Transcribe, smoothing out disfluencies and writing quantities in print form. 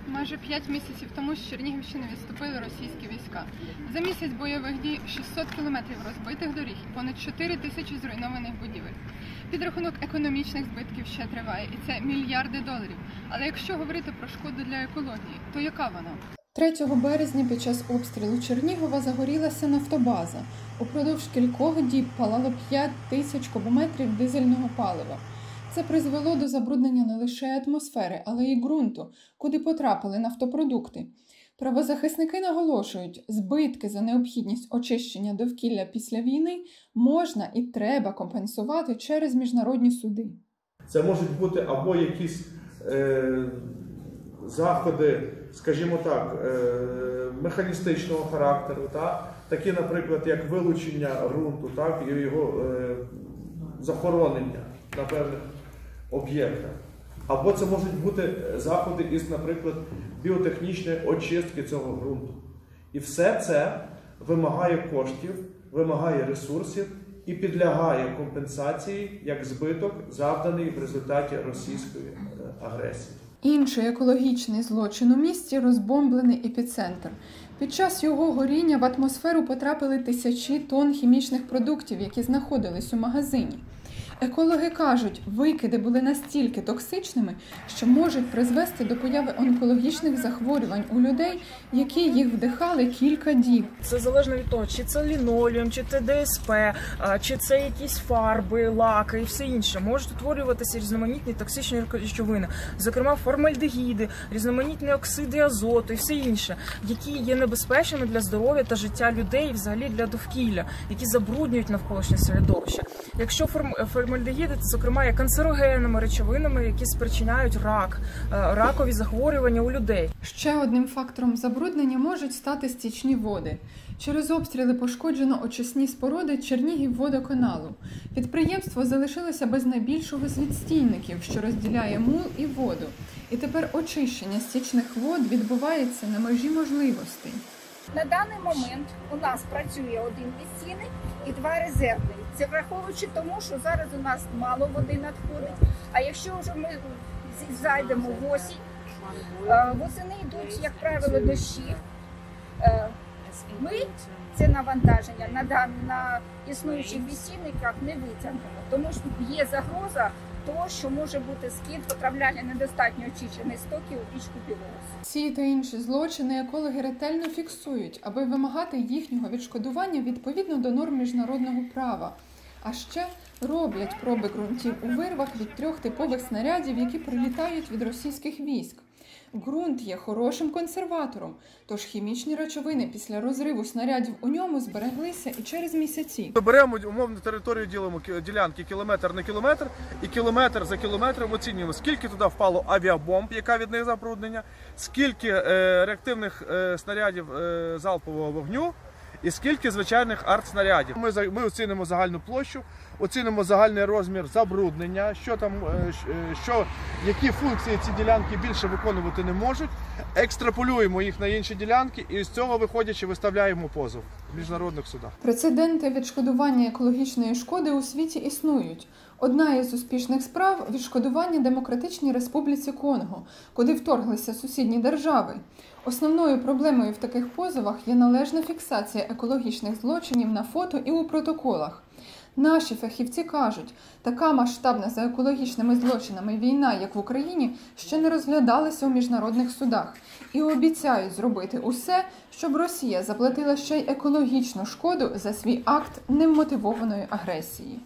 Майже 5 місяців тому з Чернігівщини відступили російські війська. За місяць бойових дій 600 кілометрів розбитих доріг і понад 4 тисячі зруйнованих будівель. Підрахунок економічних збитків ще триває, і це мільярди доларів. Але якщо говорити про шкоду для екології, то яка вона? 3 березня під час обстрілу Чернігова загорілася нафтобаза. Упродовж кількох діб палало 5 тисяч кубометрів дизельного палива. Це призвело до забруднення не лише атмосфери, але й ґрунту, куди потрапили нафтопродукти. Правозахисники наголошують, збитки за необхідність очищення довкілля після війни можна і треба компенсувати через міжнародні суди. Це можуть бути або якісь заходи, скажімо так, механістичного характеру, такі, наприклад, як вилучення ґрунту, і його захоронення на певних об'єктах. Або це можуть бути заходи із, наприклад, біотехнічної очистки цього ґрунту. І все це вимагає коштів, вимагає ресурсів і підлягає компенсації як збиток, завданий в результаті російської агресії. Інший екологічний злочин у місті – розбомблений епіцентр. Під час його горіння в атмосферу потрапили тисячі тонн хімічних продуктів, які знаходились у магазині. Екологи кажуть, викиди були настільки токсичними, що можуть призвести до появи онкологічних захворювань у людей, які їх вдихали кілька діб. Це залежно від того, чи це лінолеум, чи це ДСП, чи це якісь фарби, лаки і все інше. Можуть утворюватися різноманітні токсичні речовини, зокрема формальдегіди, різноманітні оксиди азоту і все інше, які є небезпечними для здоров'я та життя людей і взагалі для довкілля, які забруднюють навколишнє середовище. Якщо формальдегіди, зокрема, є канцерогенними речовинами, які спричиняють ракові захворювання у людей. Ще одним фактором забруднення можуть стати стічні води. Через обстріли пошкоджено очисні споруди Чернігівводоканалу. Підприємство залишилося без найбільшого з відстійників, що розділяє мул і воду. І тепер очищення стічних вод відбувається на межі можливостей. На даний момент у нас працює один відстійник і 2 резервні. Це враховуючи тому, що зараз у нас мало води надходить. А якщо вже ми зайдемо в осінь, восени йдуть, як правило, дощі. Ми це навантаження на існуючих відстійниках не витягнемо, тому що є загроза того, що може бути скид, потрапляння недостатньо очищених стоків у річку Білоус. Ці та інші злочини екологи ретельно фіксують, аби вимагати їхнього відшкодування відповідно до норм міжнародного права. А ще роблять проби ґрунтів у вирвах від 3 типових снарядів, які прилітають від російських військ. Ґрунт є хорошим консерватором, тож хімічні речовини після розриву снарядів у ньому збереглися і через місяці. Ми беремо умовну територію, ділимо ділянки кілометр на кілометр і кілометр за кілометром оцінюємо, скільки туди впало авіабомб, яка від них забруднення, скільки реактивних снарядів залпового вогню і скільки звичайних артснарядів. Ми оцінимо загальну площу, оцінимо загальний розмір забруднення, які функції ці ділянки більше виконувати не можуть, екстраполюємо їх на інші ділянки і з цього виходячи виставляємо позов в міжнародних судах. Прецеденти відшкодування екологічної шкоди у світі існують. Одна із успішних справ – відшкодування Демократичній Республіці Конго, куди вторглися сусідні держави. Основною проблемою в таких позовах є належна фіксація екологічних злочинів на фото і у протоколах. Наші фахівці кажуть, така масштабна за екологічними злочинами війна, як в Україні, ще не розглядалася у міжнародних судах. І обіцяють зробити усе, щоб Росія заплатила ще й екологічну шкоду за свій акт невмотивованої агресії.